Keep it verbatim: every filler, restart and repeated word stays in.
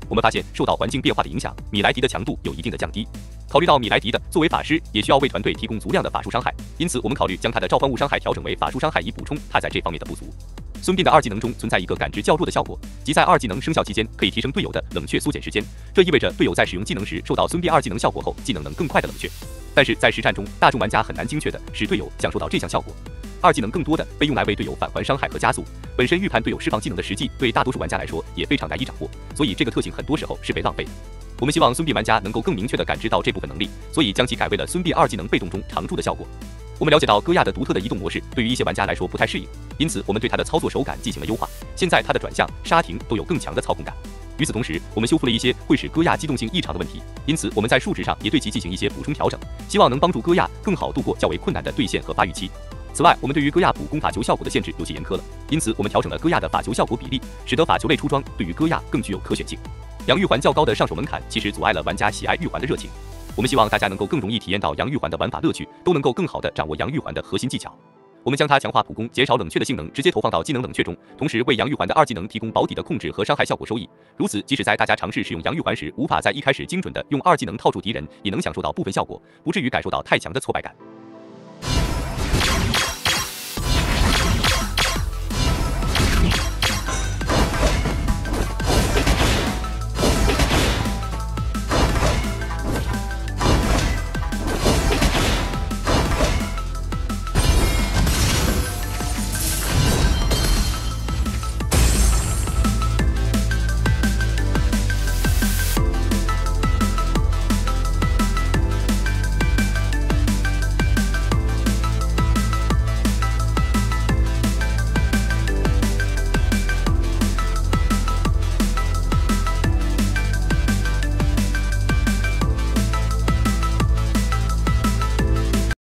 我们发现受到环境变化的影响，米莱迪的强度有一定的降低。考虑到米莱迪的作为法师也需要为团队提供足量的法术伤害，因此我们考虑将他的召唤物伤害调整为法术伤害，以补充他在这方面的不足。孙膑的二技能中存在一个感知较弱的效果，即在二技能生效期间可以提升队友的冷却缩减时间，这意味着队友在使用技能时受到孙膑二技能效果后，技能能更快的冷却。但是在实战中，大众玩家很难精确的使队友享受到这项效果。二技能更多的被用来为队友返还伤害和加速，本身预判队友释放技能的实际对大多数玩家来说也非常难以掌握，所以这个特性很多时候是被浪费的。我们希望孙膑玩家能够更明确地感知到这部分能力，所以将其改为了孙膑二技能被动中常驻的效果。我们了解到戈亚的独特的移动模式对于一些玩家来说不太适应，因此我们对它的操作手感进行了优化，现在它的转向、刹停都有更强的操控感。与此同时，我们修复了一些会使戈亚机动性异常的问题，因此我们在数值上也对其进行一些补充调整，希望能帮助戈亚更好度过较为困难的对线和发育期。此外，我们对于戈亚普攻法球效果的限制尤其严苛了，因此我们调整了戈亚的法球效果比例，使得法球类出装对于戈亚更具有可选性。阳玉环较高的上手门槛其实阻碍了玩家喜爱玉环的热情，我们希望大家能够更容易体验到阳玉环的玩法乐趣，都能够更好地掌握阳玉环的核心技巧。我们将它强化普攻、减少冷却的性能直接投放到技能冷却中，同时为阳玉环的二技能提供保底的控制和伤害效果收益。如此，即使在大家尝试使用阳玉环时无法在一开始精准地用二技能套住敌人，也能享受到部分效果，不至于感受到太强的挫败感。